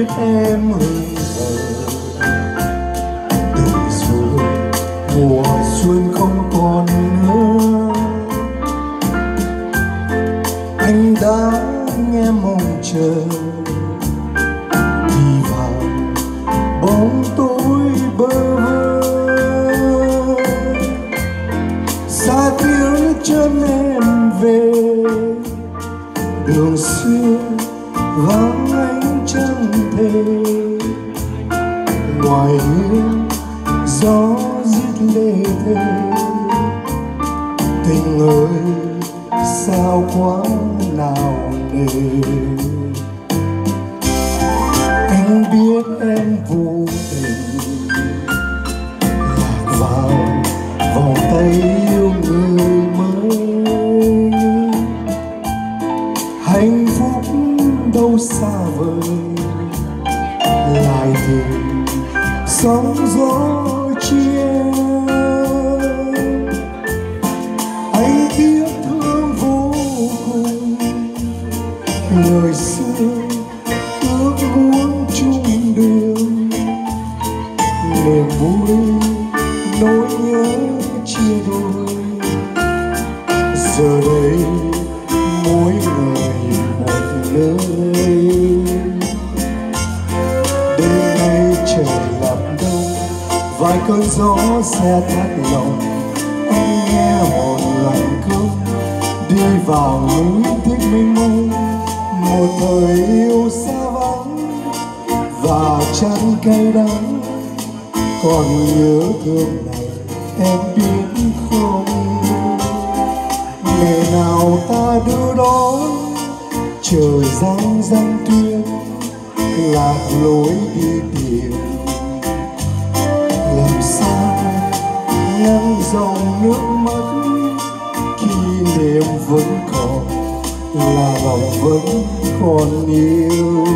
biết em hững hờ từ rồi mùa xuân không còn nữa. Anh đã nghe mong chờ đi vào bóng tối bơ vơ, xa tiếng chân em về đường xưa vắng ánh trăng thề. Ngoài hiên gió rít lê thê, tình ơi sao quá nào nề. Anh biết em vô tình lạc vào vòng tay yêu người mới. Hạnh phúc đâu xa vời, lại tìm sóng gió chia. Anh tiếc thương vô cùng người xưa ước muốn chung đường. Niềm vui nỗi nhớ chia đôi, giờ đây mỗi người một nơi. Đêm nay trời lặng đông, vài cơn gió xe thắt lòng. Anh nghe hồn lạnh cướp đi vào núi thích mênh mông. Một thời yêu xa vắng và chán cay đắng, còn nhớ thương này em biết không? Ngày nào ta đưa đón trời giăng giăng tuyết, lạc lối đi tìm làm sao ngăn dòng nước mắt. Khi niềm vẫn còn là lòng vẫn còn yêu.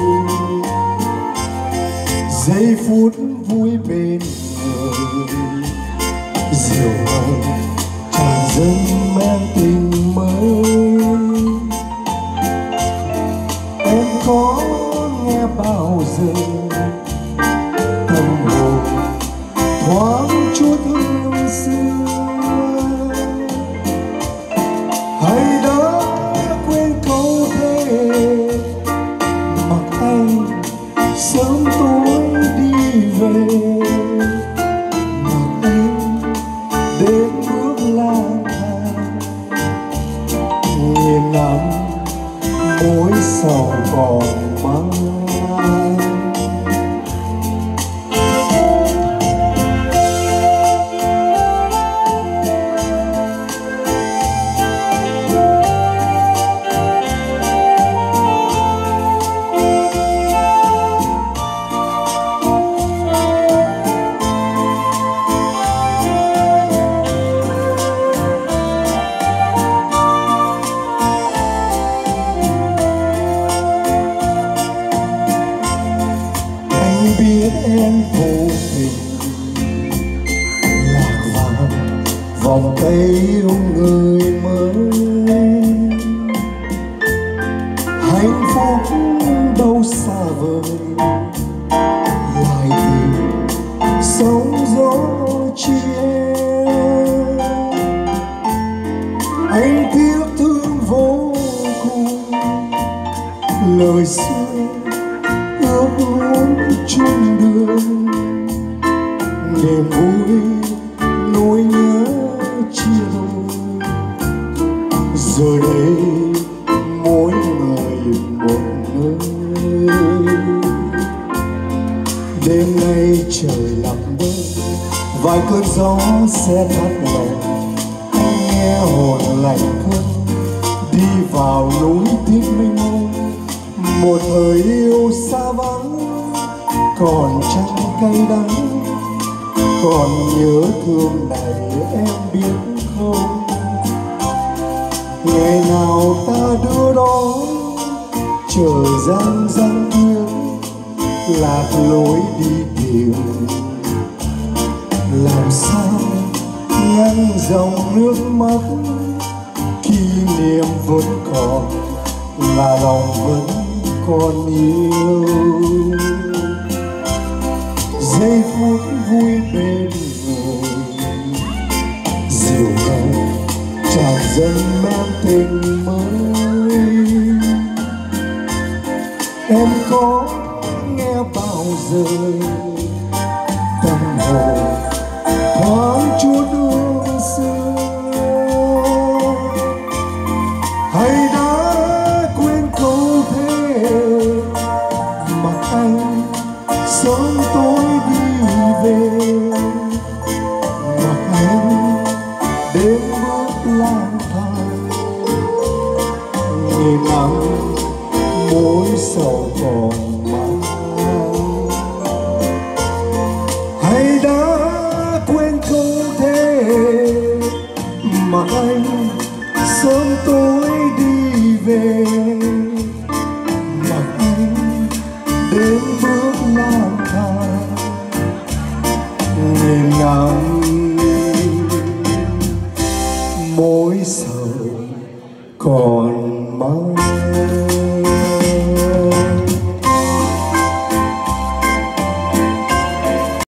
Giây phút vui bên người diệu hồng tràn dâng mang tình mới. Em có nghe bao giờ tâm hồn thoáng chút hương xưa, hay đã quên câu thề mặc anh sớm tối đi về. Mặc anh đến bước lang thang nghìn năm mối sầu còn mang. Biết em vô tình lạc vào vòng tay yêu người mới. Hạnh phúc đâu xa vời, lại tìm sóng gió chia. Anh tiếc thương vô cùng lời xưa ước muốn chung đường. Niềm vui nỗi nhớ chia đôi, giờ đây mỗi người một nơi. Đêm nay trời lặng đêm, vài cơn gió sẽ thắt lòng. Anh nghe hồn lạnh cơn đi vào núi thích mênh mông. Một thời yêu xa vắng còn chẳng cay đắng, còn nhớ thương này em biết không? Ngày nào ta đưa đón trời giăng giăng tuyết, lạc lối đi tìm làm sao ngăn dòng nước mắt. Khi niềm vẫn còn là lòng vẫn còn yêu. Giây phút vui bên người dịu ngọt tràn dâng mang tình mới. Em có nghe bao giờ tâm hồn thoáng chút hương xưa, hay đã quên câu thế mà anh sớm tối đi về, mà anh đến bước lang thang nghìn năm mối sầu còn mang. Hay đã quên câu thế mà anh sớm tối đi về, mà anh đến bước lang thang nghìn năm mối sầu còn